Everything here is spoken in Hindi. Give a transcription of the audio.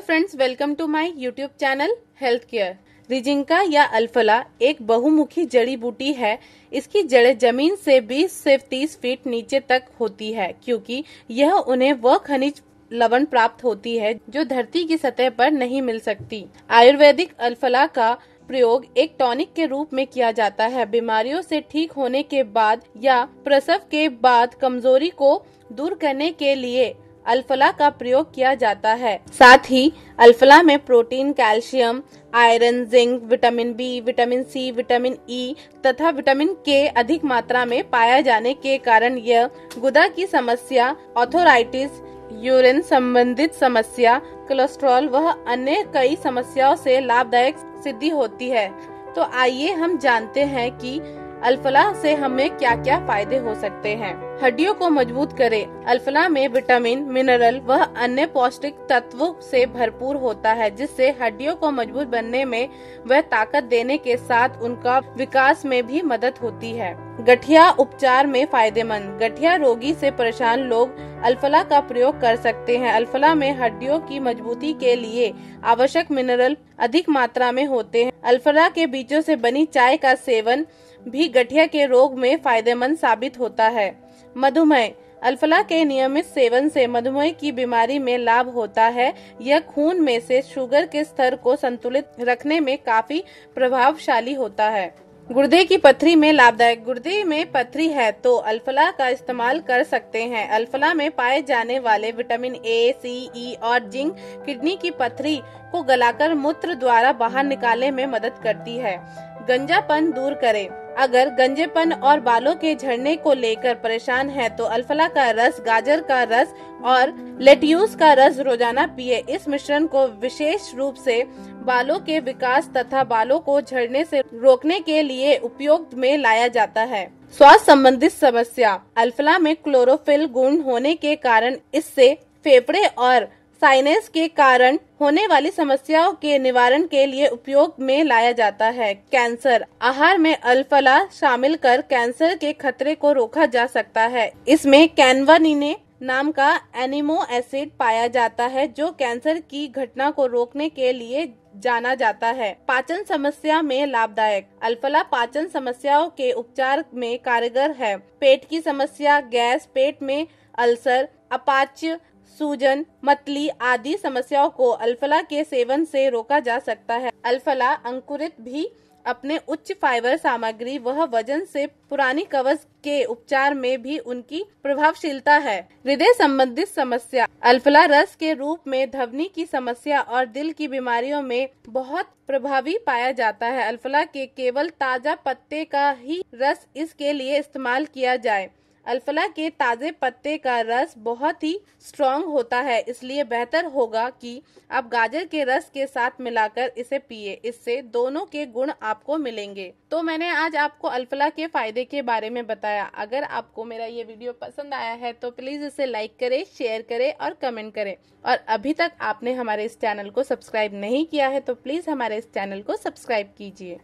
Friends, welcome to my YouTube channel health care. रिजिंका या अल्फला एक बहुमुखी जड़ी बूटी है। इसकी जड़ें जमीन से 20 से 30 फीट नीचे तक होती है, क्योंकि यह उन्हें वह खनिज लवण प्राप्त होती है जो धरती की सतह पर नहीं मिल सकती। आयुर्वेदिक अल्फला का प्रयोग एक टॉनिक के रूप में किया जाता है। बीमारियों से ठीक होने के बाद या प्रसव के बाद कमजोरी को दूर करने के लिए अल्फला का प्रयोग किया जाता है। साथ ही अल्फला में protein, calcium, iron, zinc, vitamin B, vitamin C, vitamin E तथा विटामिन के अधिक मात्रा में पाया जाने के कारण यह गुदा की समस्या, ऑर्थराइटिस, यूरिन संबंधित समस्या, कोलेस्ट्रॉल व अन्य कई समस्याओं से लाभदायक सिद्धि होती है। तो आइए हम जानते हैं कि अल्फला से हमें क्या क्या फायदे हो सकते हैं। हड्डियों को मजबूत करे। अल्फला में विटामिन, मिनरल व अन्य पौष्टिक तत्वों से भरपूर होता है, जिससे हड्डियों को मजबूत बनने में व ताकत देने के साथ उनका विकास में भी मदद होती है। गठिया उपचार में फायदेमंद। गठिया रोगी से परेशान लोग अल्फला का प्रयोग कर सकते हैं। अल्फला में हड्डियों की मजबूती के लिए आवश्यक मिनरल अधिक मात्रा में होते हैं। अल्फला के बीजों से बनी चाय का सेवन भी गठिया के रोग में फायदेमंद साबित होता है। मधुमेह। अल्फला के नियमित सेवन से मधुमेह की बीमारी में लाभ होता है। यह खून में से शुगर के स्तर को संतुलित रखने में काफी प्रभावशाली होता है। गुर्दे की पथरी में लाभदायक। गुर्दे में पथरी है तो अल्फला का इस्तेमाल कर सकते हैं। अल्फला में पाए जाने वाले विटामिन ए, सी, ई और जिंक किडनी की पथरी को गलाकर मूत्र द्वारा बाहर निकालने में मदद करती है। गंजापन दूर करे। अगर गंजेपन और बालों के झड़ने को लेकर परेशान है तो अल्फला का रस, गाजर का रस और लेट्यूस का रस रोजाना पिए। इस मिश्रण को विशेष रूप से बालों के विकास तथा बालों को झड़ने से रोकने के लिए उपयोग में लाया जाता है। स्वास्थ्य संबंधित समस्या। अल्फला में क्लोरोफिल गुण होने के कारण इससे फेफड़े और साइनस के कारण होने वाली समस्याओं के निवारण के लिए उपयोग में लाया जाता है। कैंसर। आहार में अल्फला शामिल कर कैंसर के खतरे को रोका जा सकता है। इसमें कैनवानिने नाम का एमिनो एसिड पाया जाता है, जो कैंसर की घटना को रोकने के लिए जाना जाता है। पाचन समस्या में लाभदायक। अल्फला पाचन समस्याओं के उपचार में कारगर है। पेट की समस्या, गैस, पेट में अल्सर, अपाच्य, सूजन, मतली आदि समस्याओं को अल्फला के सेवन से रोका जा सकता है। अल्फला अंकुरित भी अपने उच्च फाइबर सामग्री वह वजन से पुरानी कवच के उपचार में भी उनकी प्रभावशीलता है। हृदय संबंधित समस्या। अल्फला रस के रूप में धमनी की समस्या और दिल की बीमारियों में बहुत प्रभावी पाया जाता है। अल्फला के केवल ताजा पत्ते का ही रस इसके लिए इस्तेमाल किया जाए। अल्फला के ताजे पत्ते का रस बहुत ही स्ट्रॉन्ग होता है, इसलिए बेहतर होगा कि आप गाजर के रस के साथ मिलाकर इसे पिए। इससे दोनों के गुण आपको मिलेंगे। तो मैंने आज आपको अल्फला के फायदे के बारे में बताया। अगर आपको मेरा ये वीडियो पसंद आया है तो प्लीज इसे लाइक करें, शेयर करें और कमेंट करें। और अभी तक आपने हमारे इस चैनल को सब्सक्राइब नहीं किया है तो प्लीज हमारे इस चैनल को सब्सक्राइब कीजिए।